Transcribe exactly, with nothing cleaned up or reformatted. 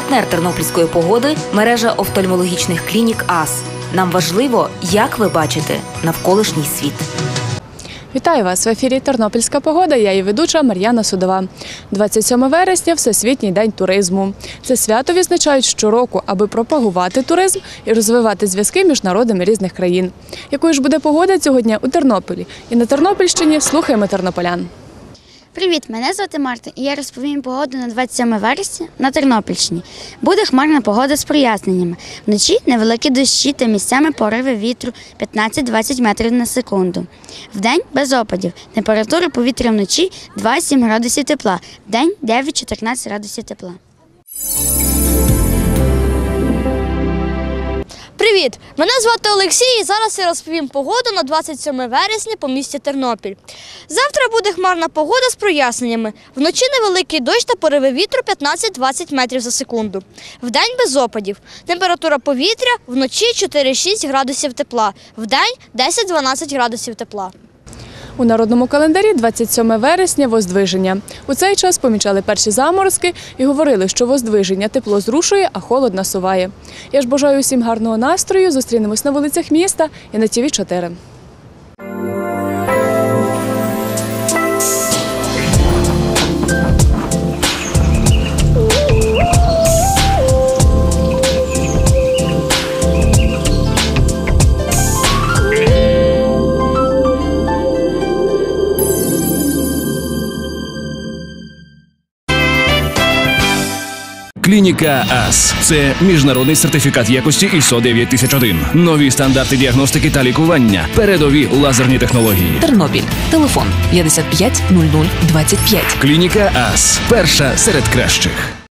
Партнер тернопільської погоди – мережа офтальмологічних клінік АС. Нам важливо, як ви бачите навколишній світ. Вітаю вас! В ефірі «Тернопільська погода». Я її ведуча Мар'яна Судова. двадцять сьоме вересня – Всесвітній день туризму. Це свято відзначають щороку, аби пропагувати туризм і розвивати зв'язки між народами різних країн. Якою ж буде погода цього дня у Тернополі? І на Тернопільщині слухаємо тернополян. Привіт, мене звати Марта, і я розповім погоду на двадцять сьоме вересня на Тернопільщині. Буде хмарна погода з проясненнями. Вночі невеликі дощі та місцями пориви вітру п'ятнадцять-двадцять метрів на секунду. Вдень без опадів. Температура повітря вночі два-сім градусів тепла, вдень дев'ять-чотирнадцять градусів тепла. Привіт! Мене звати Олексій і зараз я розповім погоду на двадцять сьоме вересня по місті Тернопіль. Завтра буде хмарна погода з проясненнями. Вночі невеликий дощ та пориви вітру п'ятнадцять-двадцять метрів за секунду. Вдень без опадів. Температура повітря вночі чотири-шість градусів тепла, вдень десять-дванадцять градусів тепла. У народному календарі двадцять сьоме вересня – Воздвиження. У цей час помічали перші заморозки і говорили, що Воздвиження тепло зрушує, а холод насуває. Я ж бажаю усім гарного настрою, зустрінемось на вулицях міста і на Ті Ві чотири. Клініка АС – це міжнародний сертифікат якості ай ес о дев'ять тисяч один. Нові стандарти діагностики та лікування. Передові лазерні технології. Тернопіль. Телефон п'ятдесят п'ять нуль нуль двадцять п'ять. Клініка АС – перша серед кращих.